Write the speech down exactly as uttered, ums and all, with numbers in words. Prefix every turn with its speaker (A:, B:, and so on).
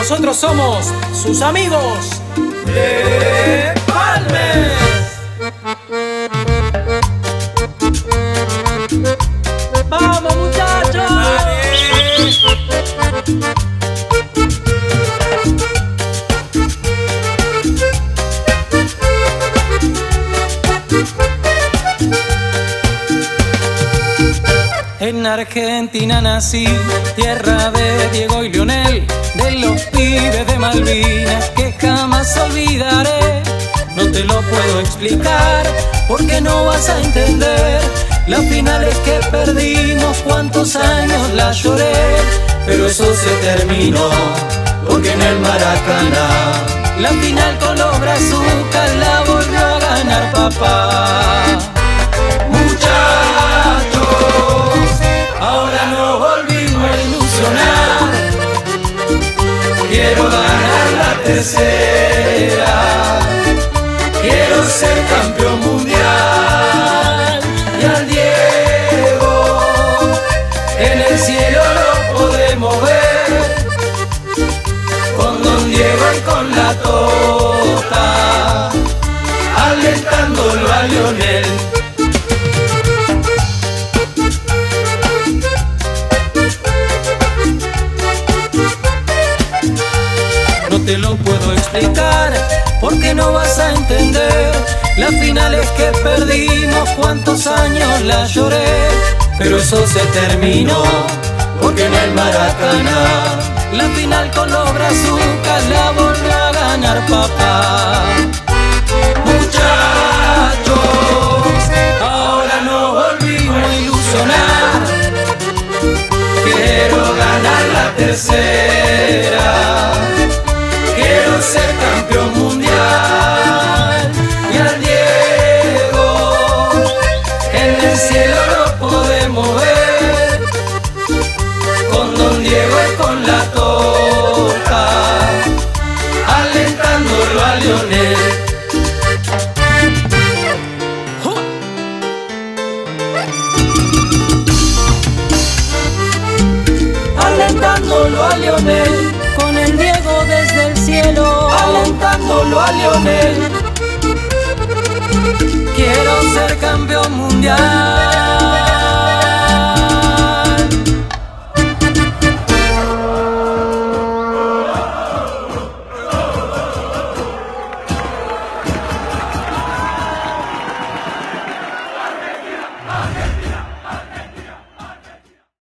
A: nosotros somos sus amigos de Palmes. ¡Vamos, muchachos! En Argentina nací, tierra de Diego y Lionel, de los pibes de Malvinas que jamás olvidaré. No te lo puedo explicar porque no vas a entender las finales que perdimos, cuántos años la lloré, pero eso se terminó porque en el Maracaná la final con los brazucas la volvió a ganar papá. Ahora nos volvimos a ilusionar. Quiero ganar la tercera. Quiero ser campeón mundial. Y al Diego en el cielo lo podemos ver, con Don Diego y con la Tota, alentándolo a Lionel. No te lo puedo explicar porque no vas a entender las finales que perdimos, cuántos años la lloré, pero eso se terminó porque en el Maracaná la final con los brazucas la volvió a ganar papá. Muchachos, ahora nos volvimos a ilusionar. Quiero ganar la tercera. Quiero ser campeón mundial. Y al Diego en el cielo lo podemos ver, con Don Diego y con la Tota, alentándolo a Lionel. Alentándolo a Lionel, con el Diego desde el cielo, alentándolo a Lionel. Quiero ser campeón mundial.